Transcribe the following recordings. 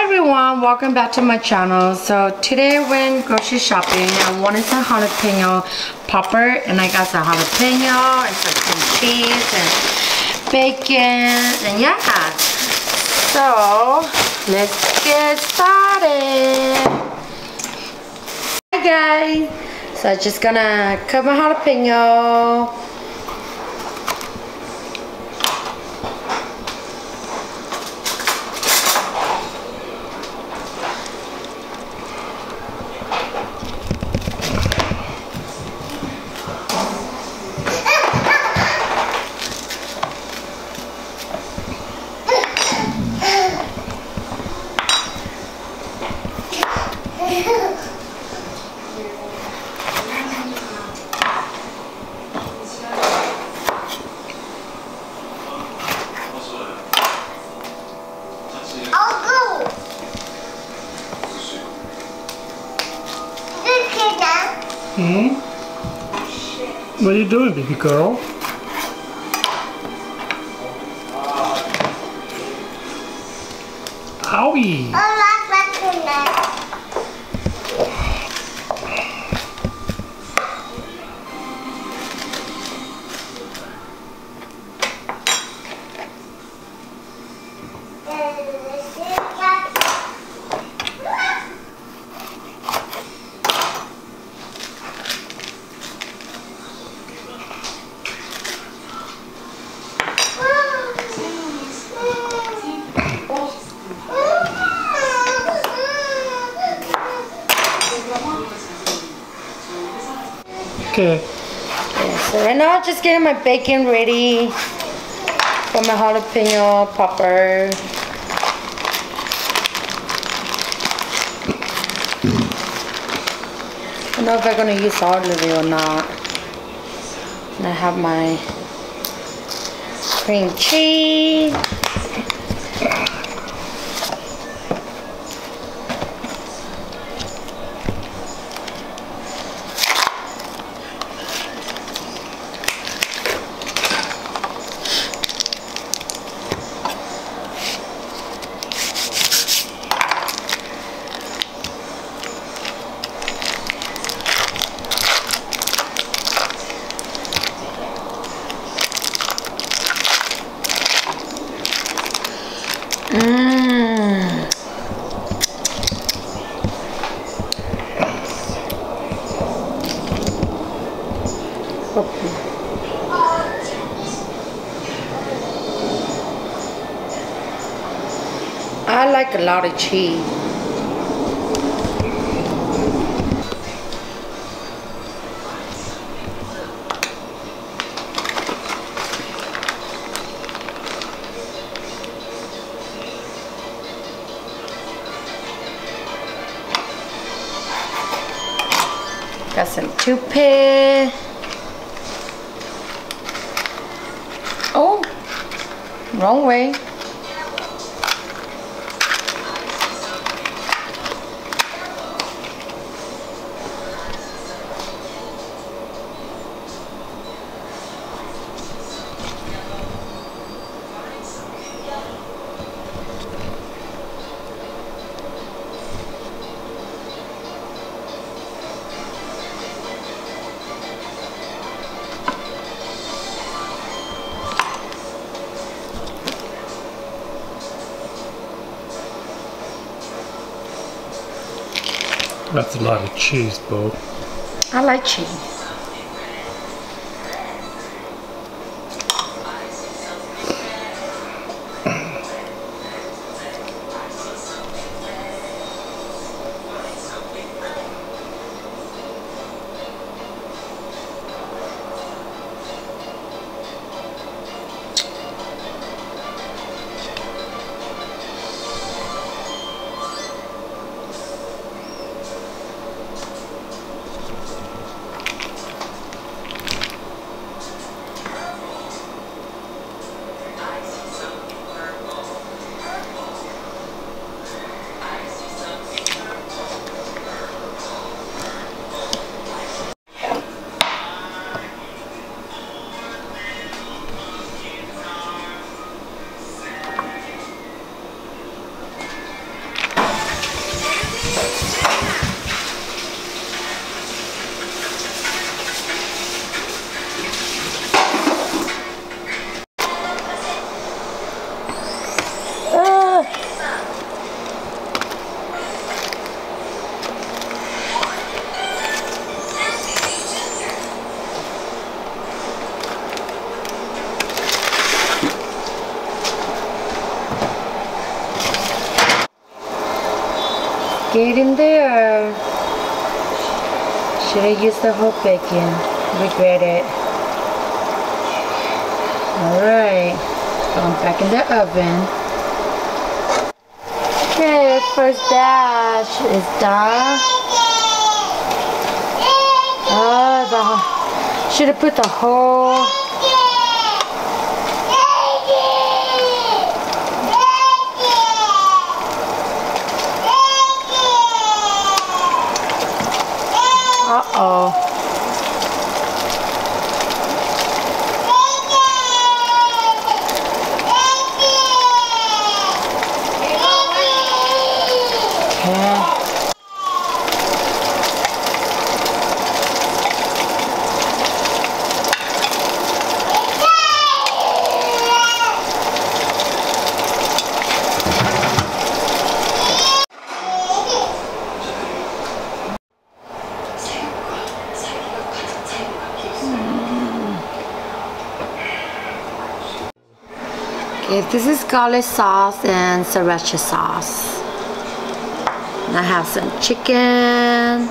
everyone, welcome back to my channel. So today I went grocery shopping. I wanted some jalapeno popper and I got some jalapeno and some cream cheese and bacon and yeah. So let's get started. Hi guys. So I'm just gonna cut my jalapeno. What are you doing, baby girl? Owie! Okay. So right now I'm just getting my bacon ready for my jalapeno popper. I don't know if I'm gonna use all of it or not. And I have my cream cheese. I like a lot of cheese. Got some toothpaste. Oh, wrong way. That's a lot of cheese, Bo. I like cheese. Get in there. Should have used the whole bacon. Regret it. Alright. Going back in the oven. Okay, first batch is done. Should have put the whole. Uh-oh. Okay, this is garlic sauce and sriracha sauce. And I have some chicken.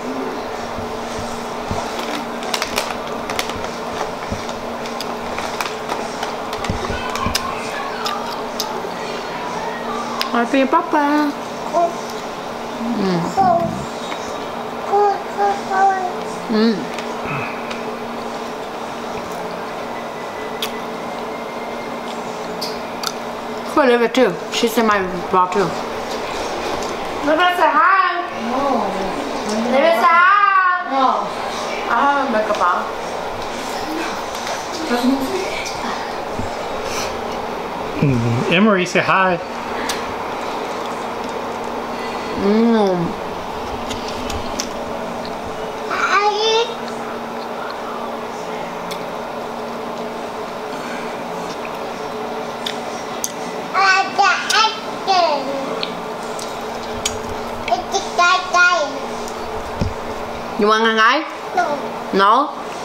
Jalapeno pepper. For Olivia too. She's in my vlog too. Olivia, say hi. No. Olivia, say hi. No. I have a makeup on. Emery, say hi. You want a knife? No. No?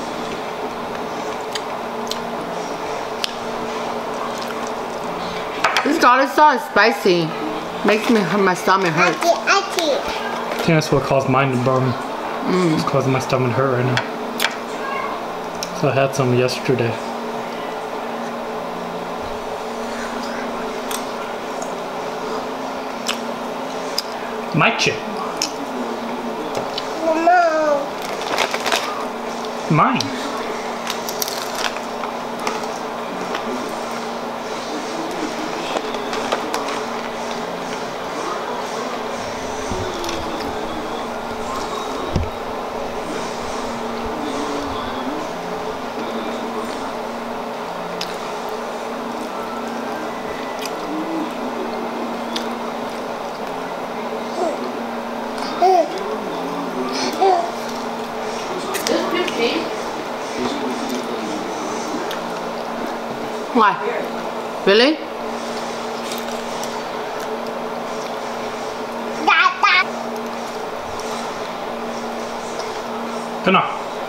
This garlic sauce is spicy. Makes me my stomach hurt. I think that's what caused mine to burn. It's causing my stomach to hurt right now. So I had some yesterday. My chip. No. Mine. Why? Really? Come on.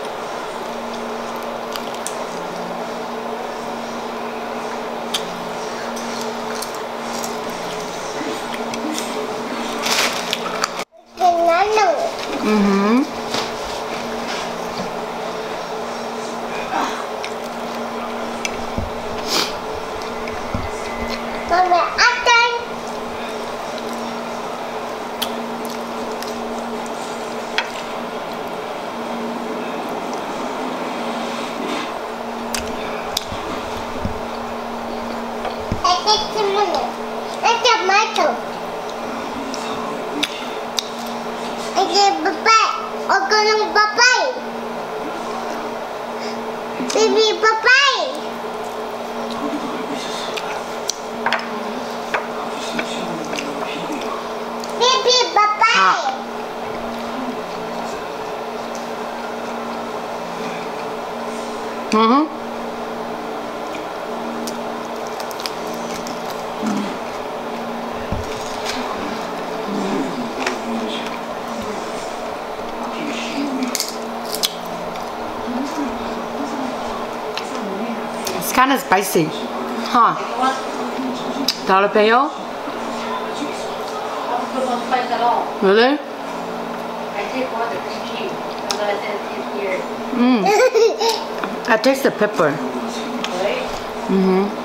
Baby papay. Baby papay. It's kind of spicy, huh? Jalapeno? Really? take more of the cream cheese. Otherwise it's weird. I taste the pepper. Right? Mm-hmm.